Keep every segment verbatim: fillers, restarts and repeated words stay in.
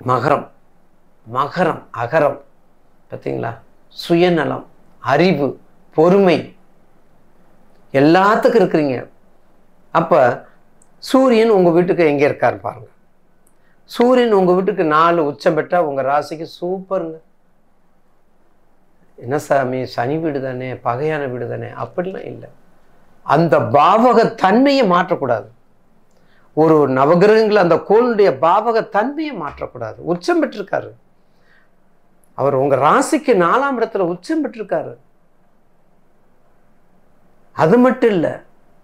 மகரம் மகரம் அகரம் பார்த்தீங்களா? சுயநலம், அறிவு, பொறுமை எல்லாத்துக்கும் இருக்கிறீங்க. அப்போ சூரியன் உங்கள் வீட்டுக்கு எங்கே இருக்காருன்னு பாருங்கள். சூரியன் உங்கள் வீட்டுக்கு நாலு உச்சம் பெற்றால் உங்கள் ராசிக்கு சூப்பருங்க. என்ன சாமி, சனி வீடு தானே, பகையான வீடு தானே? அப்படிலாம் இல்லை. அந்த பாவக தன்மையை மாற்றக்கூடாது. ஒரு நவகிரகங்கள் அந்த கோளுடைய பாவக தன்மையை மாற்றக்கூடாது. உச்சம் பெற்றிருக்காரு அவர். உங்க ராசிக்கு நாலாம் இடத்துல உச்சம் பெற்றிருக்காரு. அது மட்டும் இல்லை,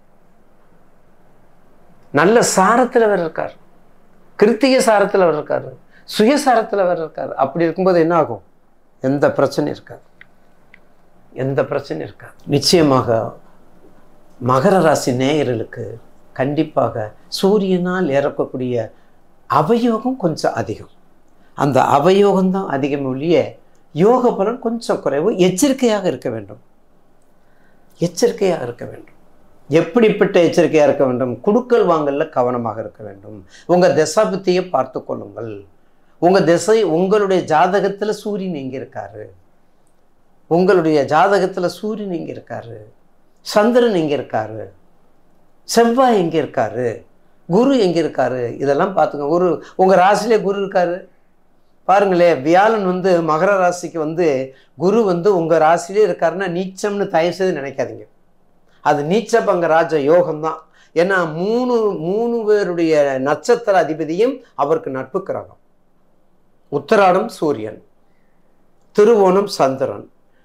நல்ல சாரத்தில் வேற இருக்காரு, கிருத்திகை சாரத்தில் வேற இருக்காரு, சுயசாரத்தில் வேற இருக்காரு. அப்படி இருக்கும்போது என்ன ஆகும்? எந்த பிரச்சனையும் இருக்காது, எந்த பிரச்சனையும் இருக்காது. நிச்சயமாக மகர ராசி நேயர்களுக்கு கண்டிப்பாக சூரியனால் ஏறக்கூடிய அவயோகம் கொஞ்சம் அதிகம். அந்த அவயோகம்தான் அதிகம் ஒழிய யோக பலன் கொஞ்சம் குறைவு. எச்சரிக்கையாக இருக்க வேண்டும், எச்சரிக்கையாக இருக்க வேண்டும். எப்படிப்பட்ட எச்சரிக்கையாக இருக்க வேண்டும்? குடுக்கல் வாங்கல்ல கவனமாக இருக்க வேண்டும். உங்கள் தசாபுத்தியை பார்த்து கொள்ளுங்கள். உங்கள் திசை, உங்களுடைய ஜாதகத்தில் சூரியன் எங்கே இருக்காரு, உங்களுடைய ஜாதகத்தில் சூரியன் எங்கே இருக்காரு, சந்திரன் எங்கே இருக்காரு, செவ்வாய் எங்கே இருக்காரு, குரு எங்கே இருக்காரு, இதெல்லாம் பார்த்துங்க. ஒரு உங்கள் ராசியிலே குரு இருக்காரு பாருங்களே. வியாழன் வந்து மகர ராசிக்கு வந்து குரு வந்து உங்கள் ராசியிலே இருக்காருன்னா நீச்சம்னு தயவு செய்து நினைக்காதீங்க. அது நீச்ச பங்க ராஜ யோகம்தான். ஏன்னா மூணு மூணு பேருடைய நட்சத்திர அதிபதியும் அவருக்கு நட்பு கிரகம். உத்தராடம் சூரியன், திருவோணம் சந்திரன்,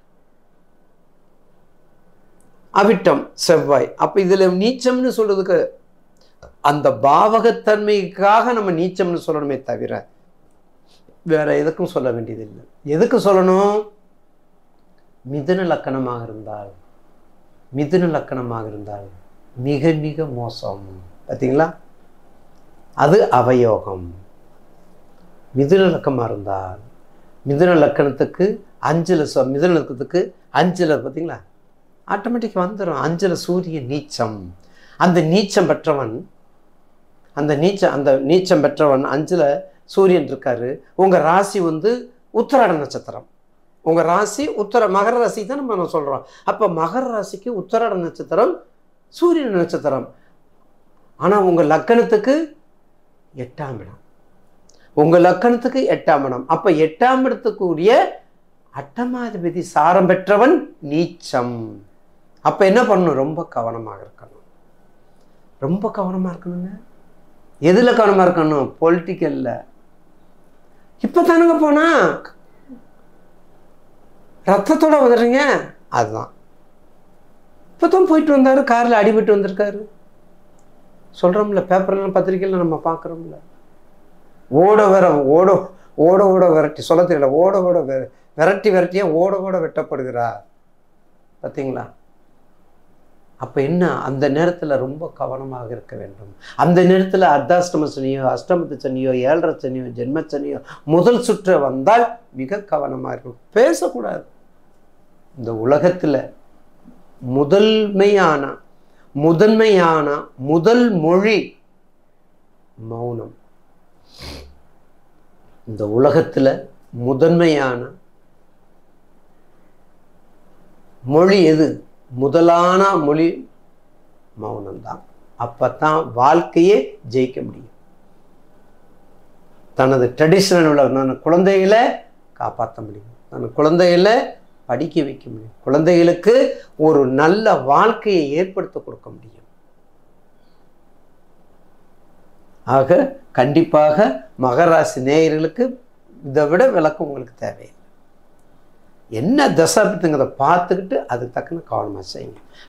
அவிட்டம் செவ்வாய். அப்போ இதில் நீச்சம்னு சொல்றதுக்கு அந்த பாவகத்தன்மைக்காக நம்ம நீச்சம்னு சொல்லணுமே தவிர வேற எதுக்கும் சொல்ல வேண்டியதில்லை. எதுக்கு சொல்லணும்? மிதுன லக்கணமாக இருந்தால், மிதுன லக்கணமாக இருந்தால் மிக மிக மோசம். பார்த்தீங்களா? அது அவயோகம். மிதுன லக்கணமாக இருந்தால், மிதுன லக்கணத்துக்கு அஞ்சில் சொ மிதுன லக்கணத்துக்கு அஞ்சில் பார்த்தீங்களா ஆட்டோமேட்டிக் வந்துடும். அஞ்சில் சூரியன் நீச்சம். அந்த நீச்சம் பெற்றவன் அந்த நீச்சம் அந்த நீச்சம் பெற்றவன் அஞ்சில் சூரியன் இருக்காரு. உங்கள் ராசி வந்து உத்திராட நட்சத்திரம். உங்கள் ராசி உத்தர மகர ராசி தான் நம்ம சொல்கிறோம். அப்போ மகர ராசிக்கு உத்திராட நட்சத்திரம் சூரியன் நட்சத்திரம். ஆனால் உங்கள் லக்கணத்துக்கு எட்டாம் இடம், உங்கள் லக்கணத்துக்கு எட்டாம் இடம். அப்போ எட்டாம் இடத்துக்குரிய அட்டமாதிபதி சாரம் பெற்றவன் நீச்சம். அப்போ என்ன பண்ணணும்? ரொம்ப கவனமாக இருக்கணும், ரொம்ப கவனமாக இருக்கணுங்க. எதில் கவனமாக இருக்கணும்? பொலிட்டிக்கலில். இப்போ தானுங்க போனா ரத்தத்தோட உதறீங்க, அதுதான். இப்போ தான் போயிட்டு வந்தார், காரில் அடிபட்டு வந்திருக்காரு. சொல்கிறோம்ல, பேப்பர்லாம் பத்திரிக்கையில் நம்ம பார்க்குறோம்ல. ஓட வர ஓட ஓட ஓட விரட்டி சொல்ல தெரியல, ஓட ஓட விரட்டி விரட்டியாக ஓட ஓட வெட்டப்படுகிறார். பார்த்தீங்களா? அப்போ என்ன? அந்த நேரத்தில் ரொம்ப கவனமாக இருக்க வேண்டும். அந்த நேரத்தில் அர்த்தாஷ்டம சனியோ, அஷ்டமத்து சனியோ, ஏழரை சனியோ, ஜென்மச்சனியோ முதல் சுற்று வந்தால் மிக கவனமாக இருக்கும். பேசக்கூடாது. இந்த உலகத்தில் முதன்மையான முதன்மையான முதல் மொழி மௌனம். இந்த உலகத்தில் முதன்மையான மொழி எது? முதலான மொழி மௌனம்தான். அப்பத்தான் வாழ்க்கையே ஜெயிக்க முடியும். தனது ட்ரெடிஷனல் உள்ள குழந்தைகளை காப்பாற்ற முடியும், தன் குழந்தைகளை படிக்க வைக்க முடியும், குழந்தைகளுக்கு ஒரு நல்ல வாழ்க்கையை ஏற்படுத்த கொடுக்க முடியும். ஆக கண்டிப்பாக மகராசி நேயர்களுக்கு இதை விட விளக்கம் உங்களுக்கு தேவையில்லை. என்ன தசாபித்துங்கிறத பார்த்துக்கிட்டு அதுக்கு தக்கன கவனமாக செய்யுங்க.